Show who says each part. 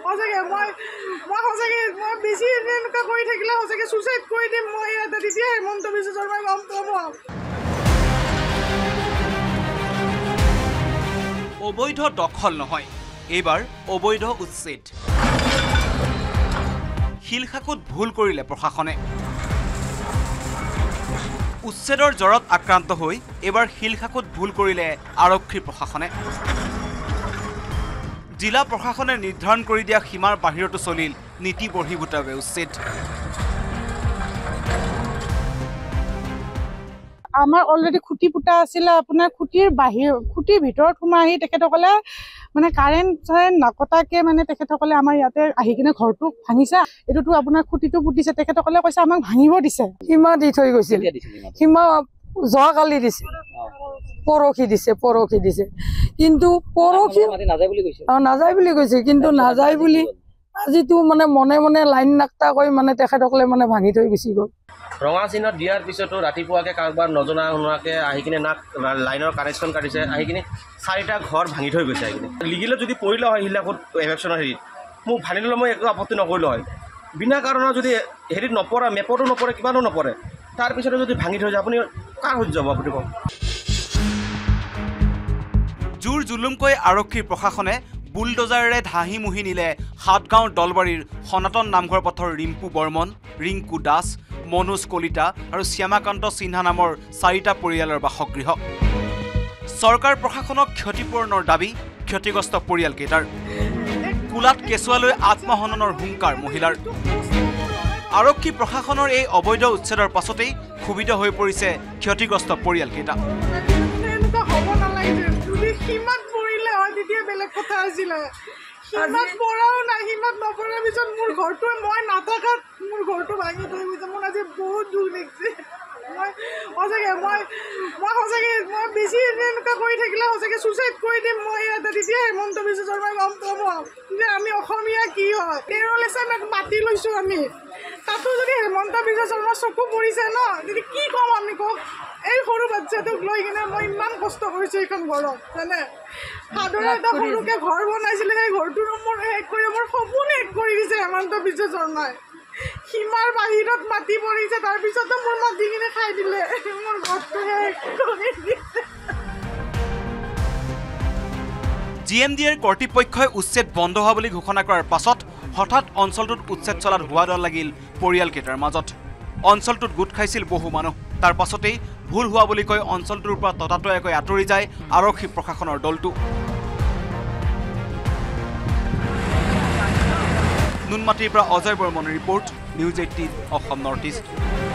Speaker 1: সঁচাকৈ মই সঁচাকৈ মই বেছি এনেকুৱা কৰি থাকিলে সঁচাকৈ ছুইচাইড কৰি দিম মই ইয়াতে তেতিয়া হেমন্ত বিশ্ব শৰ্মাই গম পাব।
Speaker 2: অবৈধ দখল নহয়, এইবাৰ অবৈধ উচ্ছেদ। শিলখাকুত ভুল কৰিলে প্ৰশাসনে। উচ্ছেদৰ জ্বৰত আক্ৰান্ত হৈ এবাৰ শিলখাকুত ভুল কৰিলে আৰক্ষী প্ৰশাসনে। জিলা প্ৰশাসনে নিৰ্ধাৰণ কৰি দিয়া সীমাৰ বাহিৰতো চলিল নীতি বহিৰ্ভূতভাৱে উচ্ছেদ।
Speaker 1: আমাৰ অলৰেডি খুঁটি পুতা আছিলে, আপোনাৰ খুঁটিৰ ভিতৰত সোমাই আহি তেখেতসকলে মানে কাৰেণ্ট নকটাকে মানে তেখেতসকলে আমাৰ ইয়াতে আহি কিনে ঘৰটো ভাঙিছে। এইটোতো আপোনাৰ খুঁটিটো পুতিছে, তেখেতসকলে কৈছে আমাক ভাঙিব দিছে। সীমা দি থৈ গৈছিল, সীমা যোৱাকালি দিছে, পৰহি দিছে কিন্তু পৰহি নাযায় বুলি কৈছে, কিন্তু নাযায় বুলি আজিতো মানে মনে মনে লাইন নাকটাকৈ মানে তেখেতসকলে মানে ভাঙি থৈ গুচি গ'ল।
Speaker 3: ৰঙা চিহ্ন দিয়াৰ পিছতো ৰাতিপুৱাকৈ কাৰোবাৰ নজনা শুনাকৈ আহি কিনে লাইনৰ কানেকশ্যন কাটিছে, আহি কিনে 4টা ঘৰ ভাঙি থৈ গৈছে। আহি কিনে লিগেলত যদি পৰিলে হয় শিলখাকুত এভেকশ্যনৰ হেৰিত মোক ভাঙি ল'লে মই একো আপত্তি নকৰিলোঁ হয়। বিনা কাৰণত যদি হেৰিত নপৰে, মেপতো নপৰে, কিমানো নপৰে, তাৰপিছতে যদি ভাঙি থৈ যায় আপুনি কাৰ সহ্য যাব আপুনি কওক।
Speaker 2: জোৰ জুলুমকৈ আৰক্ষী প্ৰশাসনে বুলডোজাৰেৰে ধাহি মুহি নিলে সাতগাঁও দলবাৰীৰ সনাতন নামঘৰ পথৰ ৰিম্পু বৰ্মন, ৰিংকু দাস, মনোজ কলিতা আৰু শ্যামাকান্ত সিনহা নামৰ 4টা পৰিয়ালৰ বাসগৃহ। চৰকাৰ প্ৰশাসনক ক্ষতিপূৰণৰ দাবী ক্ষতিগ্ৰস্ত পৰিয়ালকেইটাৰ। কোলাত কেঁচুৱালৈ আত্মহননৰ হুংকাৰ মহিলাৰ। আৰক্ষী প্ৰশাসনৰ এই অবৈধ উচ্ছেদৰ পাছতেই ক্ষোভিত হৈ পৰিছে ক্ষতিগ্ৰস্ত পৰিয়ালকেইটা।
Speaker 1: সীমাত পৰিলে হয় তেতিয়া বেলেগ কথা আছিলে। সীমাত পৰাও নাই, সীমাত নপৰাৰ পিছত মোৰ ঘৰটোৱে মই নাথাকাত মোৰ ঘৰটো ভাঙি থৈ গৈছে। মোৰ আজি বহুত দুখ লাগিছে। মই বেছি এনেকুৱা কৰি থাকিলে সঁচাকৈ ছুইচাইড কৰি দিম মই ইয়াতে তেতিয়া হেমন্ত বিশ্ব শৰ্মাই গম পাব যে আমি অসমীয়া কি হয়। টেৰলেচনত মাতি লৈছোঁ আমি, তাতো যদি হেমন্ত বিশ্ব শৰ্মাৰ চকু পৰিছে ন, যদি কি ক'ম আমি কওক। এই সৰু বাচ্চাটোক লৈ কিনে মই ইমান কষ্ট কৰিছোঁ এইখন ঘৰত, জানে। সাধাৰণ এটা সৰুকৈ ঘৰ বনাইছিলে, সেই ঘৰটোৰো মোৰ শেষ কৰি মোৰ সপোন শেষ কৰি দিছে হেমন্ত বিশ্ব শৰ্মাই। সীমাৰ বাহিৰত মাটি পৰিছে, তাৰপিছতো মোৰ মাটি কিনে খাই দিলে, মোৰ ঘৰটো শেষ কৰি দিছে।
Speaker 2: GMDৰ কৰ্তৃপক্ষই উচ্ছেদ বন্ধ হোৱা বুলি ঘোষণা কৰাৰ পাছত হঠাৎ অঞ্চলটোত উচ্ছেদ চলাত হোৱা দল লাগিল পৰিয়ালকেইটাৰ মাজত। অঞ্চলটোত গোট খাইছিল বহু মানুহ। তাৰ পাছতেই ভুল হোৱা বুলি কৈ অঞ্চলটোৰ পৰা ততাতৈয়াকৈ আঁতৰি যায় আৰক্ষী প্ৰশাসনৰ দলটো। নুনমাটিৰ পৰা অজয় বৰ্মনৰ report, News18 Assam north east.